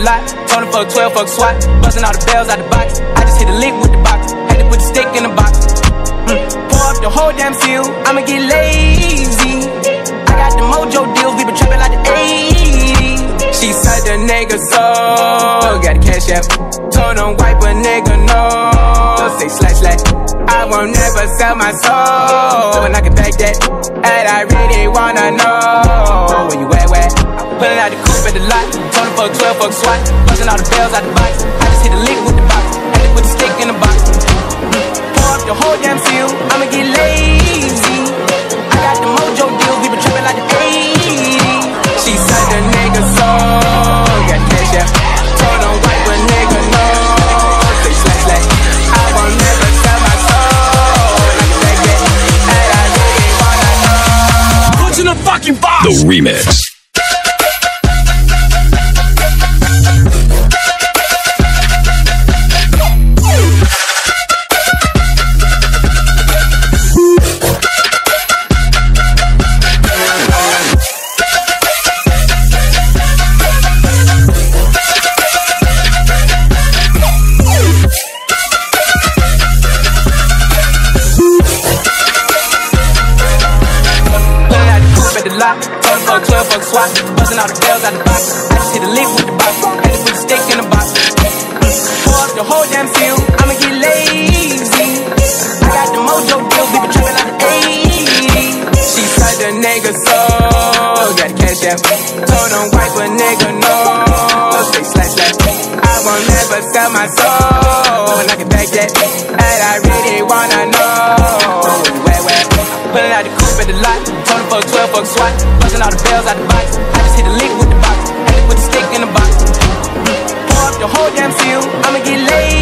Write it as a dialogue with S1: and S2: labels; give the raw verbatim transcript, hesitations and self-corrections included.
S1: lot. Told him fuck twelve, fuck SWAT. Busting all the bells out the box. I just hit a lick with the box. Had to put the stick in the box. Mm. Pour up the whole damn seal. I'ma get lazy. I got the mojo deals. We been trapping like the eighties. She said the nigga so got the cash out. Told him wipe a nigga no. Say slash slash. I won't never sell my soul. And I can back that. And I really wanna know where you at, where? Pulling out the coupe at the lot. Told him fuck twelve, fuck SWAT. Busting all the bells out the box. I just hit a lick with the box. Had to put the stick in the box. Mm. Pour up the whole damn seal. I'ma get lazy. I got the mojo deals. We been trapping like the eighties. She said the nigga so got the cash out. Told him wipe a nigga no. Say slash slash. I won't never sell my soul. And I can take that. And I really wanna know.
S2: What's in the fucking box?
S3: The remix.
S1: Told him fuck twelve, fuck SWAT. Busting all the bells out the box. I just hit a lick with the box. Had to put the stick in the box. Pour up the whole damn seal. I'ma get lazy. I got the mojo deals. We been trapping like the eighties. She said the nigga so got the cash out. Told him wipe a nigga no. Say slash slash. I won't never sell my soul. And I can back that. And I really wanna know where, where? Pulling out the coupe at the lot. Told him fuck twelve, fuck SWAT. Busting all the bells out the box. I just hit a lick with the box. Had to put the stick in the box. Mm. Pour up the whole damn seal. I'ma get lazy.